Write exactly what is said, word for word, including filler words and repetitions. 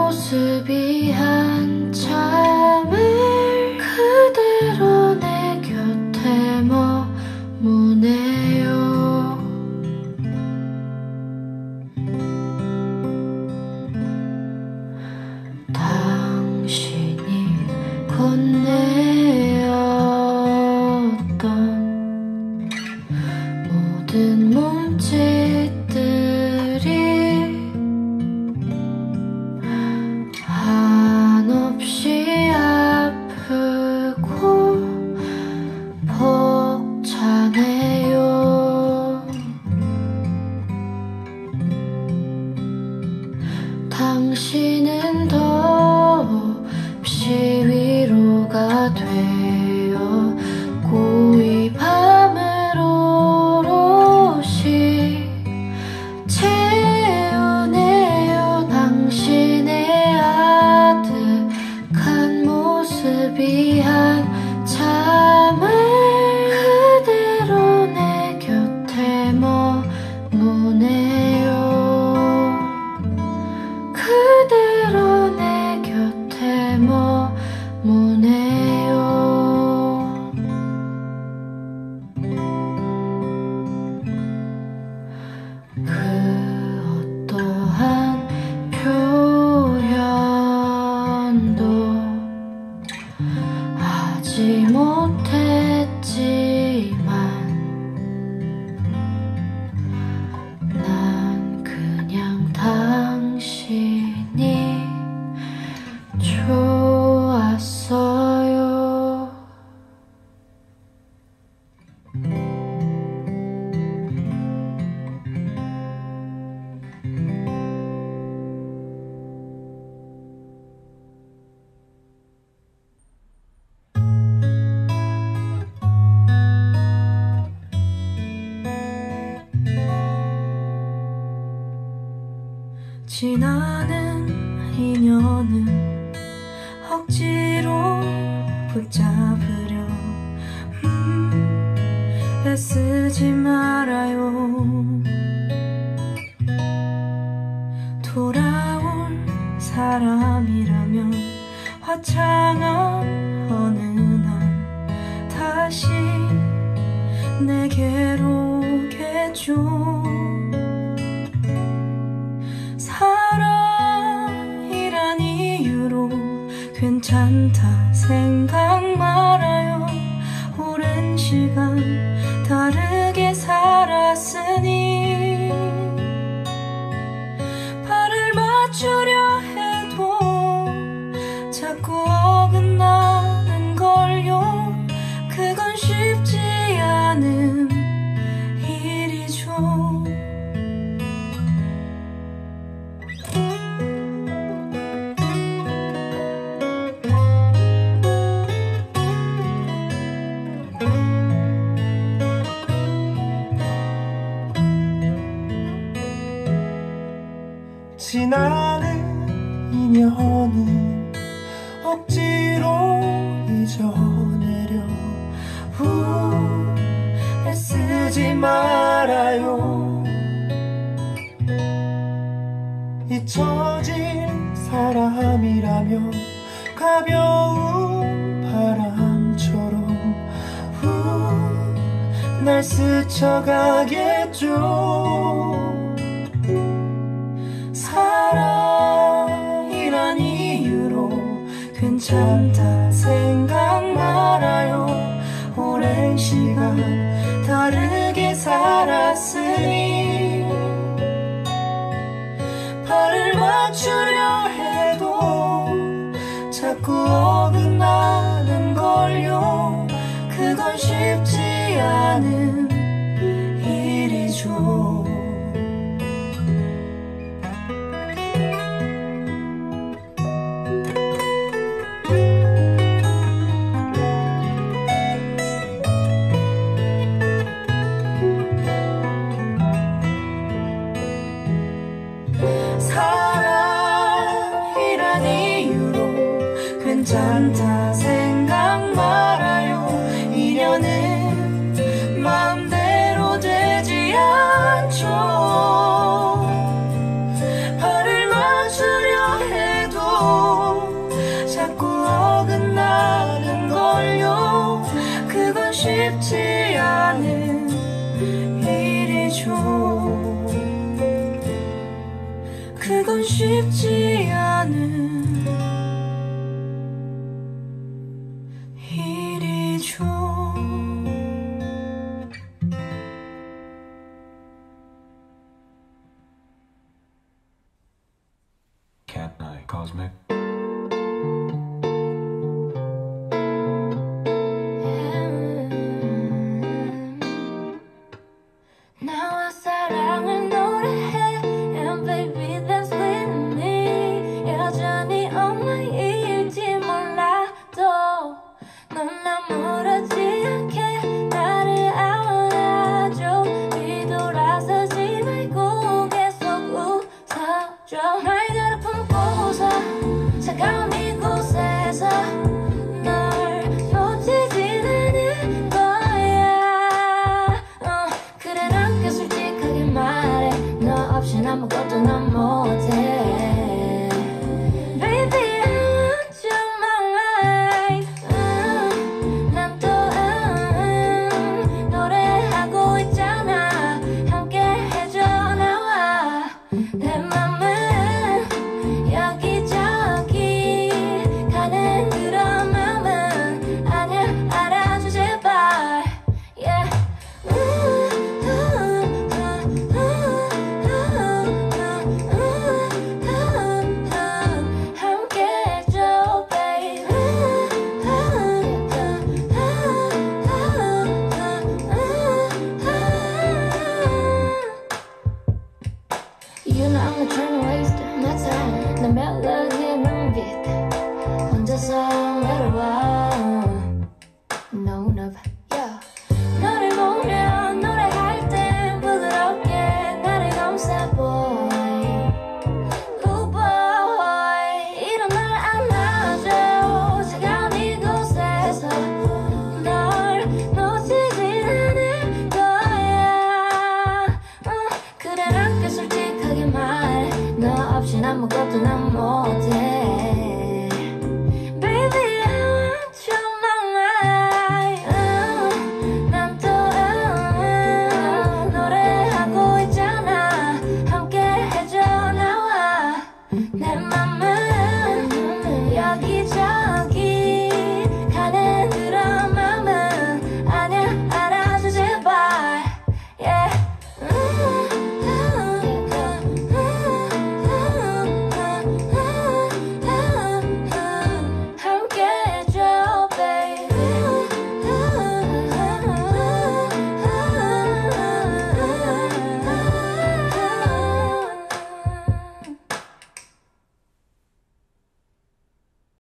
모습이 한참을 그대로 내 곁에 머무네요. 당신이 건네었던 모든 몸짓들이 한없이 아프고 벅차네요. 당신은 더없이 위로가 되었고 이 밤을 오롯이 채우네요. 당신의 아득한 모습이 한참을 그대로 내 곁에 머무네요. 그대로 내 곁에 머무네요. 그 어떠한 표현도 하지 못했지만 난 그냥 당신이 좋았어요. 지나는 인연은 억지로 붙잡으려 음, 애쓰지 말아요. 돌아올 사람이라면 화창한 어느 날 다시 내게로 오겠죠. 사랑이란 이유로 괜찮다 생각 말아요. 오랜 시간 다르게 살았으니 발을 맞추려 해도 자꾸 어긋나는 걸요. 그건 쉽지 않은 일이죠. 지나는 인연은 억지로 잊어내려 후 애쓰지 말아요. 잊혀진 사람이라면 가벼운 바람처럼 후 날 스쳐가겠죠. 사랑이란 이유로 괜찮다 생각 말아요. 오랜 시간 다르게 살았으니 발을 맞추려 해도 자꾸 어긋나는 걸요. 그건 쉽지 않은 일이죠. 사랑이란 이유로 괜찮다 생각 말아요. 인연은 마음대로 되지 않죠. 발을 맞추려 해도 쉽지 않은 일이죠. Cat Night Cosmic. 나와 사랑을 노래해 And baby that's with me 여전히 엉망일지 몰라도 넌 나 모르지 않게 나를 안아줘 뒤돌아서지 말고 계속 웃어줘 날 품고서 차가운 이곳에서 널 놓치진 않을 거야 어, 그래 난 꽤 솔직하게 말해 너 없인 아무것도 난 못해 Baby I want you my life 음, 난 또 음, 노래하고 있잖아 함께 해줘 나와 내 맘은 여기저기 가는 그런 맘은 아니야 알아줘 제발 yeah. 함께 해줘 baby You know I'm not trying to waste my time 나 멜로디에 눈빛 혼자서 외로워 No no yeah. 너를 보면 노래할 땐 부드럽게 나를 감싸 boy Ooh boy 이런 날 안아줘 차가운 이곳에서 널 놓치진 않을 거야 어, 그래 난 꽤 솔직하게 말해 너 없인 아무것도 난 못해